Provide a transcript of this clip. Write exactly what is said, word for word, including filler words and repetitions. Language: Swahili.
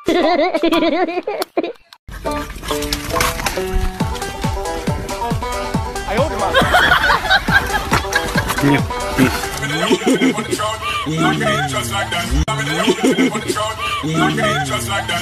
哎呦我的妈！Just like that.